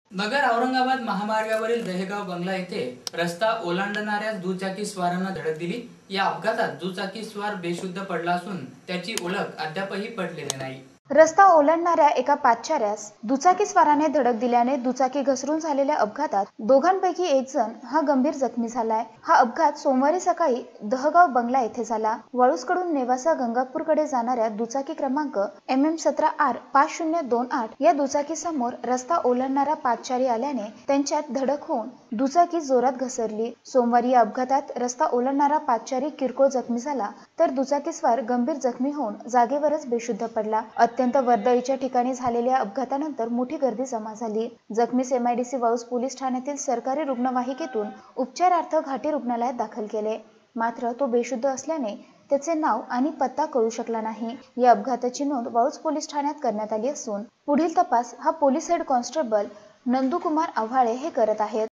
नगर औरंगाबाद महामार्गावरील दहेगाव बंगला येथे रस्ता ओलांडणाऱ्या दुचाकीस्वारांना धडक दिली। या अपघातात दुचाकीस्वार बेशुद्ध पडला असून त्याची ओळख अद्यापही पटलेली नाही। रस्ता ओलांडणाऱ्या एका पादचाऱ्यास दुचाकीस्वाराने धडक दिल्याने दुचाकी घसरून झालेल्या अपघातात दोघांपैकी एक जण हा गंभीर जखमी झालाय। हा अपघात सोमवारी सकाळी दहगाव बंगला येथे झाला। वाळूजकडून नेवासा गंगापूरकडे जाणाऱ्या दुचाकी क्रमांक MM17R 5028 या दुचाकी समोर रस्ता ओलांडणारा पादचारी आल्याने त्यांच्यात धडक होऊन दुचाकी जोरात घसरली। सोमवारी या अपघातात रस्ता ओलांडणारा पादचारी किरकोळ जखमी झाला, तर दुचाकीस्वार गंभीर जखमी होऊन जागेवरच बेशुद्ध पडला। अत्यंत वर्दळीच्या ठिकाणी झालेल्या अपघातानंतर मोठी गर्दी जमा झाली। जखमीस MIDC वाळूज पोलीस ठाण्यातील सरकारी रुग्णवाहिकेतून उपचारार्थ घाटी रुग्णालयात दाखल केले। मात्र तो बेशुद्ध असल्याने त्याचे नाव आणि पत्ता कळू शकला नाही। या अपघाताची नोंद वाळूज पोलीस ठाण्यात करण्यात आली असून पुढील तपास हा police head constable Nandukumar Awhale हे करत आहेत।